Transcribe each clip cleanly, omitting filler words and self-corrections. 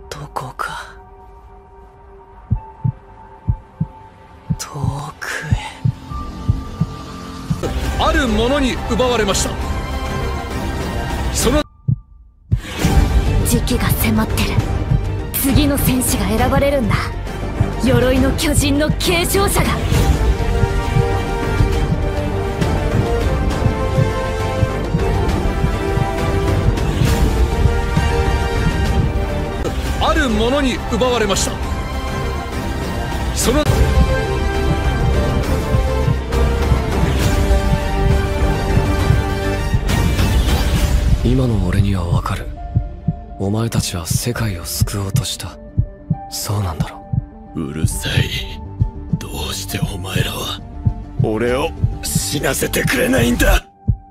どこか遠くへ。 あるものに奪われました。その時期が迫ってる。次の戦士が選ばれるんだ。鎧の巨人の継承者が。 あるものに奪われました。その今の俺にはわかる。お前たちは世界を救おうとした。そうなんだろう。うるさい。どうしてお前らは俺を死なせてくれないんだ。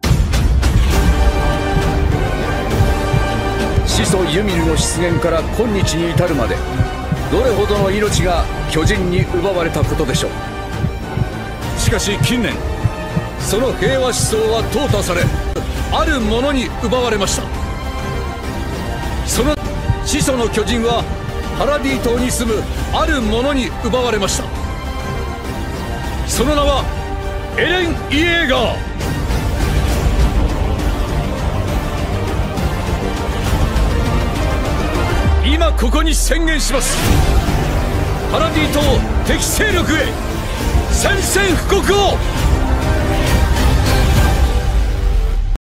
始祖ユミルの出現から今日に至るまで、どれほどの命が巨人に奪われたことでしょう。 しかし近年その平和思想は淘汰され、あるものに奪われました。その始祖の巨人はパラディ島に住むあるものに奪われました。その名はエレン・イエーガー。今ここに宣言します。パラディ島敵勢力へ宣戦布告を。